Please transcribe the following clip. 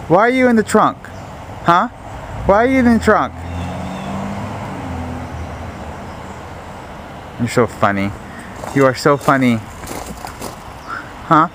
Why are you in the trunk? Huh? Why are you in the trunk? You're so funny. You are so funny. Huh?